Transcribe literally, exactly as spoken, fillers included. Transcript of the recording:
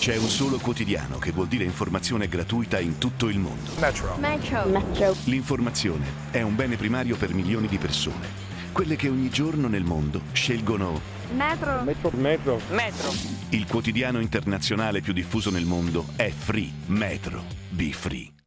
C'è un solo quotidiano che vuol dire informazione gratuita in tutto il mondo. Metro. Metro. Metro. L'informazione è un bene primario per milioni di persone, quelle che ogni giorno nel mondo scelgono Metro. Metro. Metro. Metro. il quotidiano internazionale più diffuso nel mondo è Free Metro. Be Free.